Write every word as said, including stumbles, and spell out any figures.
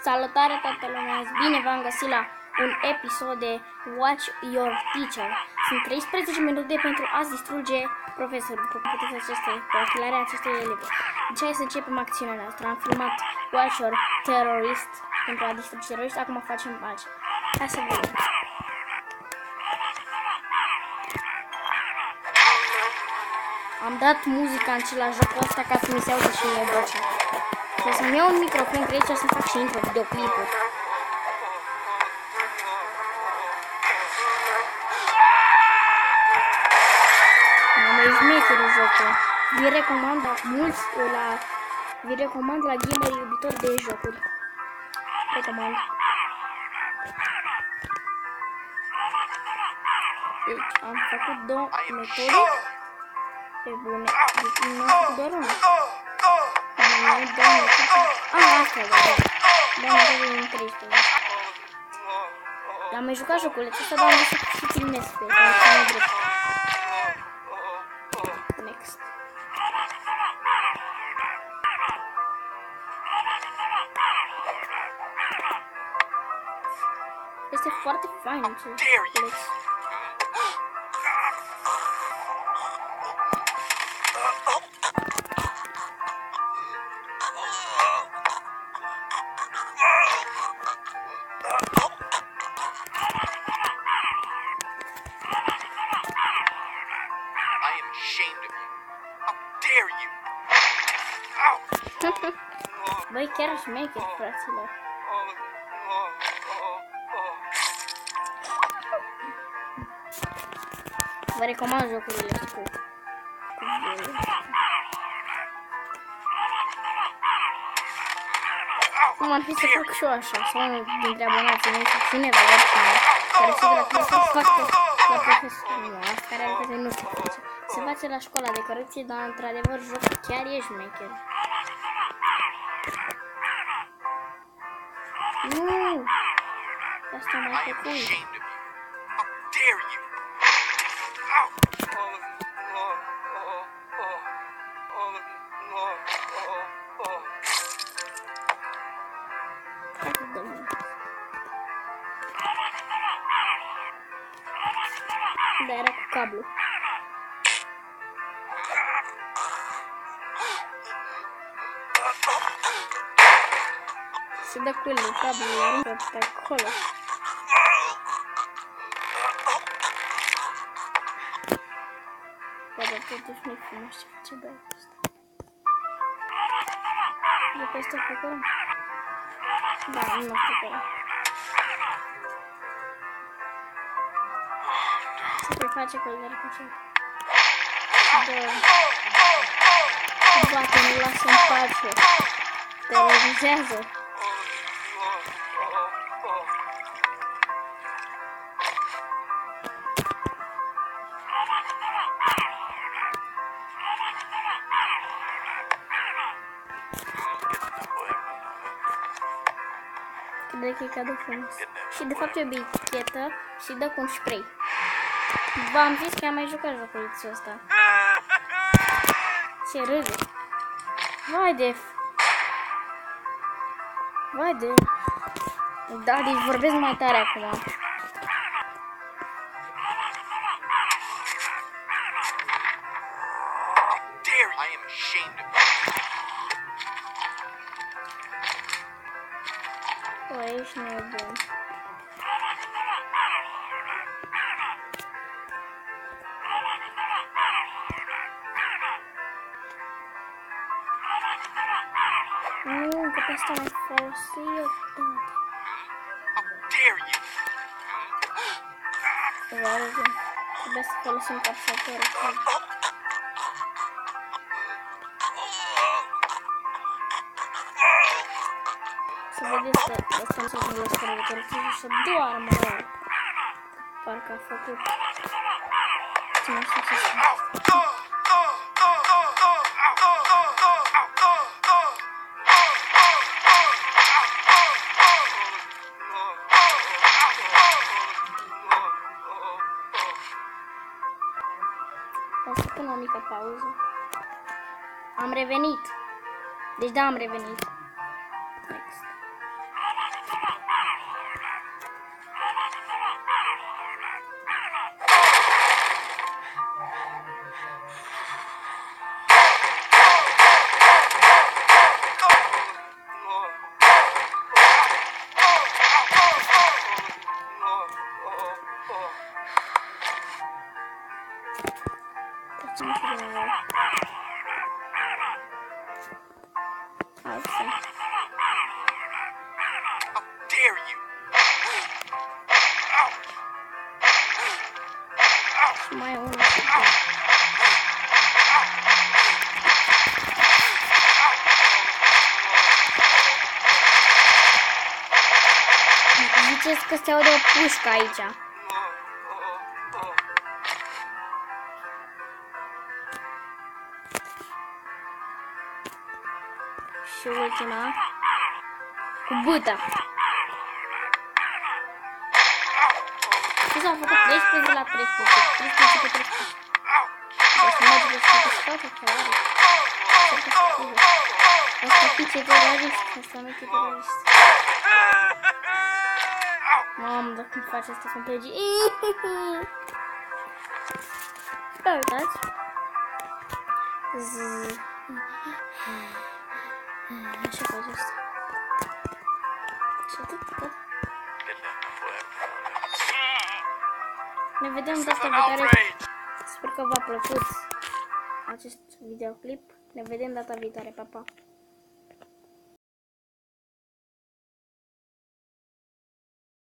Salutare toată lumea, bine v-am găsit la un episod de Watch Your Teacher. Sunt treisprezece minute pentru a-ți distruge profesorul. După cum puteți aceste, cu ochilarea acestui elevi. Deci hai să începem acțiunea noastră. Am filmat Watch Your Terrorist pentru a distruge teroriști, acum facem pace. Hai să vedem. Am dat muzica în același jocul ăsta ca să mi se audă și mie vocea. O să-mi iau un microfon, cred că să fac și intro videoclipuri. Am mai șmecherul jocul. Vi recomand la mulți la vi recomand la gamerii iubitori de jocuri. Recomand. Deci am făcut două metode. Pe bune. Deci nu am făcut doar una. Ah, asta e, da, da, da, treisprezece. Am mai jucat joculețul ăsta, dar am vrut să filmez pe el. Next. Este foarte fain acest joculeț. Băi, chiar șmecher, fraților. Vă recomand jocurile cu cum ar fi să fac și eu așa, sau unul dintre abonații mei, sau cineva, oricine, care se vrea că să facă la profesorul meu, asta care are nu se face. Se face la școala de corecție, dar într-adevăr jocul chiar e șmecher. Nu! Asta m-a făcut. Da, era cu cablu. Se dă cu el cablul aruncă pe acolo. Bă, dar totuși nu-i frumos ce face băiatul ăsta. E pe ăsta pe acolo? Da, nu mă știu pe acolo. Se preface că îl dă cu cel. Bă, bate, nu lasă în pace. Terorizează. De că e cadou frumos. Și de fapt e o bichetă și dă cu un spray. V-am zis că am mai jucat joculețul ăsta. Ce râde. Vai de... Vai de... Da, deci vorbesc mai tare acum. Bă, ești nebun. Nu, că pe asta mai folosi eu tot. Vă trebuie să folosim capsatorul. Să vedeți că ăsta nu se întâmplă la scara de corecție și să doarmă rău. Parcă a făcut... Ce nu știu ce spune. O să pun o mică pauză. Am revenit. Deci da, am revenit. Next. Ziceți că se aude o pușcă aici. Și ultima. Cu bâta. Ce s-a făcut? treisprezece la treisprezece. treisprezece pe treisprezece. O să merge de să se facă călare. Asta fițe terorist. Asta nu e terorist. Mamă, dar cum face asta să-mi plege? Da, uitați. Zzz. Așa face asta. Și atât, gata. Ne vedem data viitoare. Sper că v-a plăcut acest videoclip. Ne vedem data viitoare. Pa, pa!